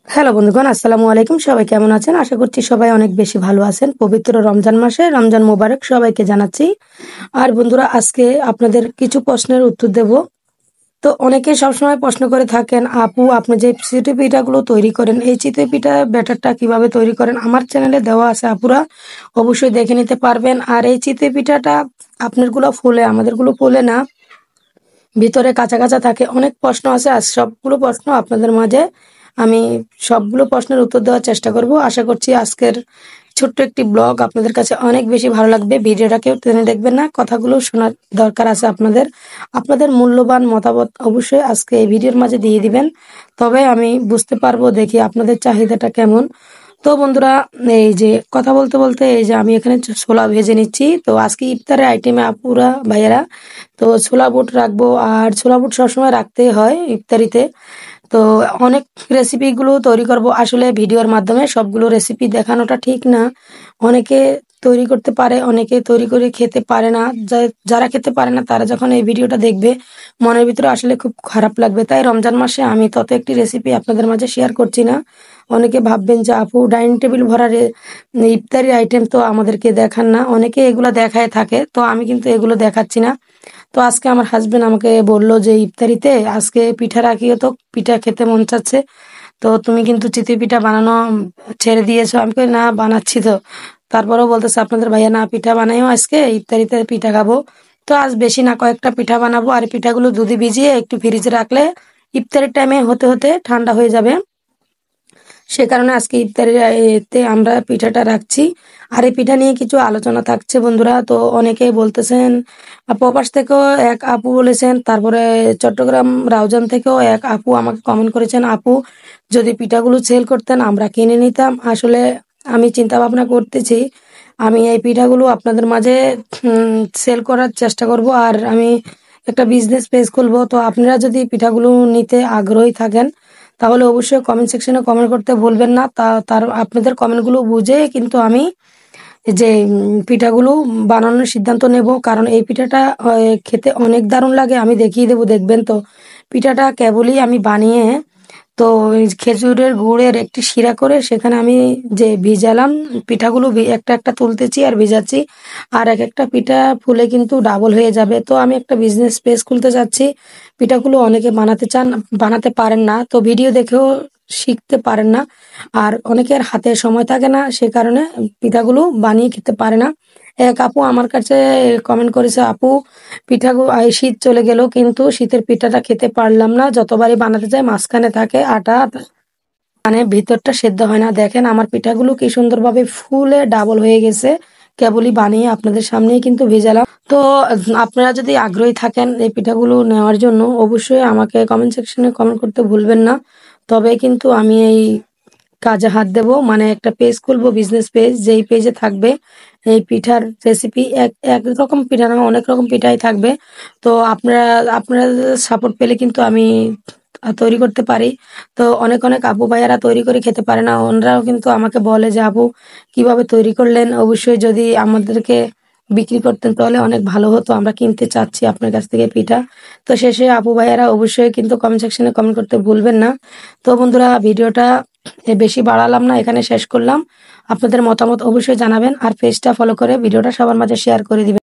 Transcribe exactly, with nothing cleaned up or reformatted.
Hello বন্ধুগণ, আসসালামু আলাইকুম। সবাই কেমন আছেন? আশা করছি সবাই অনেক বেশি ভালো আছেন। পবিত্র রমজান মাসে রমজান মোবারক সবাইকে জানাচ্ছি। আর বন্ধুরা, আজকে আপনাদের কিছু প্রশ্নের উত্তর দেব। তো অনেকে সবসময় প্রশ্ন করে থাকেন, আপু আপনি যে চিতই পিঠাগুলো তৈরি করেন, এই চিতই পিঠা ব্যাটারটা কিভাবে তৈরি করেন? আমার চ্যানেলে দেওয়া আছে, আপুরা অবশ্যই দেখে নিতে পারবেন। আর এই চিতই পিঠাটা আপনারগুলো ফুলে, আমাদেরগুলো ফুলে না, ভিতরে কাঁচা কাঁচা থাকে। অনেক প্রশ্ন আছে, আর সবগুলো প্রশ্ন আপনাদের মাঝে আমি সবগুলো প্রশ্নের উত্তর দেওয়ার চেষ্টা করব। আশা করছি আজকের ছোট্ট একটি ব্লগ আপনাদের কাছে অনেক বেশি ভালো লাগবে। ভিডিওটা কেউ টেনে দেখবেন না, কথাগুলো শোনার দরকার আছে আপনাদের। আপনাদের মূল্যবান মতামত অবশ্যই আজকে এই ভিডিওর মাঝে দিয়ে দিবেন, তবে আমি বুঝতে পারবো দেখি আপনাদের চাহিদাটা কেমন। তো বন্ধুরা, এই যে কথা বলতে বলতে এই যে আমি এখানে ছোলা ভেজে নিচ্ছি। তো আজকে ইফতারের আইটেমে আপুরা ভাইয়েরা তো ছোলা বুট রাখবো, আর ছোলা বুট সবসময় রাখতেই হয় ইফতারিতে। তো অনেক রেসিপিগুলো তৈরি করব, আসলে ভিডিওর মাধ্যমে সবগুলো রেসিপি দেখানোটা ঠিক না। অনেকে তৈরি করতে পারে, অনেকে তৈরি করে খেতে পারে না। যা- যারা খেতে পারে না তারা যখন এই ভিডিওটা দেখবে, মনের ভিতরে আসলে খুব খারাপ লাগবে। তাই রমজান মাসে আমি তত একটি রেসিপি আপনাদের মাঝে শেয়ার করছি না। অনেকে ভাববেন যে আপু ডাইনিং টেবিল ভরা রে- ইফতারি আইটেম তো আমাদেরকে দেখান না। অনেকে এগুলো দেখায় থাকে, তো আমি কিন্তু এগুলো দেখাচ্ছি না। তো আজকে আমার হাজবেন্ড আমাকে বলল যে ইফতারিতে আজকে পিঠা রাখিও, তো পিঠা খেতে মন চাচ্ছে, তো তুমি কিন্তু চিতই পিঠা বানানো ছেড়ে দিয়েছো। আমি কই না, বানাচ্ছি তো। তারপরেও বলতেছে আপনাদের ভাইয়া না পিঠা বানাইও, আজকে ইফতারিতে পিঠা খাবো। তো আজ বেশি না, কয়েকটা পিঠা বানাবো। আর এই পিঠাগুলো দুধে ভিজিয়ে একটু ফ্রিজে রাখলে ইফতারের টাইমে হতে হতে ঠান্ডা হয়ে যাবে। সে কারণে আজকে ইফতারের এতে আমরা পিঠাটা রাখছি। আর এই পিঠা নিয়ে কিছু আলোচনা থাকছে বন্ধুরা। তো অনেকেই বলতেছেন, আ, প্রবাস থেকেও এক আপু বলেছেন, তারপরে চট্টগ্রাম রাউজান থেকেও এক আপু আমাকে কমেন্ট করেছেন, আপু যদি পিঠাগুলো সেল করতেন আমরা কিনে নিতাম। আসলে আমি চিন্তা ভাবনা করতেছি, আমি এই পিঠাগুলো আপনাদের মাঝে সেল করার চেষ্টা করব। আর আমি একটা বিজনেস পেজ খুলবো। তো আপনারা যদি পিঠাগুলো নিতে আগ্রহী থাকেন তাহলে অবশ্যই কমেন্ট সেকশনে কমেন্ট করতে ভুলবেন না। তা তার আপনাদের কমেন্টগুলো বুঝে কিন্তু আমি যে উম, পিঠাগুলো বানানোর সিদ্ধান্ত নেব। কারণ এই পিঠাটা আহ, খেতে অনেক দারুণ লাগে, আমি দেখিয়ে দেবো, দেখবেন। তো পিঠাটা কেবলই আমি বানিয়ে, তো এই খেজুরের গুড়ের একটি শিরা করে সেখানে আমি যে ভিজালাম পিঠাগুলো, ভি- একটা একটা তুলতেছি আর ভিজাচ্ছি। আর এক একটা পিঠা ফুলে কিন্তু ডাবল হয়ে যাবে। তো আমি একটা বিজনেস পেজ খুলতে যাচ্ছি। পিঠাগুলো অনেকে বানাতে চান, বানাতে পারেন না, তো ভিডিও দেখেও শিখতে পারেন না। আর অনেকের হাতে সময় থাকে না, সে কারণে পিঠাগুলো বানিয়ে খেতে পারে না। এক আপু আমার কাছে কমেন্ট করেছে, আপু পিঠাগুলো এই শীত চলে গেল কিন্তু শীতের পিঠাটা খেতে পারলাম না, যতবারই বানাতে যাই মাঝখানে থাকে আটা, মানে ভিতরটা সেদ্ধ হয় না। দেখেন আমার পিঠাগুলো কি সুন্দরভাবে ফুলে ডাবল হয়ে গেছে, কেবলই বানিয়ে আপনাদের সামনেই কিন্তু ভেজালাম। তো আহ, আপনারা যদি আগ্রহী থাকেন এই পিঠাগুলো নেওয়ার জন্য অবশ্যই আমাকে কমেন্ট সেকশনে কমেন্ট করতে ভুলবেন না। তবে কিন্তু আমি এই কাজে হাত দেবো, মানে একটা পেজ খুলবো, বিজনেস পেজ, যেই পেজে থাকবে এই পিঠার রেসিপি। এক এক রকম পিঠা না, অনেক রকম পিঠাই থাকবে। তো আপনারা আপনারা সাপোর্ট পেলে কিন্তু আমি তৈরি করতে পারি। তো অনেক অনেক আপু ভাইয়ারা তৈরি করে খেতে পারে না, ওনারাও কিন্তু আমাকে বলে যে আপু কিভাবে তৈরি করলেন, অবশ্যই যদি আমাদেরকে বিক্রি করতেন তাহলে অনেক ভালো হতো, আমরা কিনতে চাচ্ছি আপনার কাছ থেকে পিঠা। তো শেষে আপু ভাইয়ারা অবশ্যই কিন্তু কমেন্ট সেকশনে কমেন্ট করতে ভুলবেন না। তো বন্ধুরা, ভিডিওটা এ বেশি বাড়ালাম না, এখানে শেষ করলাম। আপনাদের মতামত অবশ্যই জানাবেন, আর পেজটা ফলো করে ভিডিওটা সবার মাঝে শেয়ার করে দিবেন।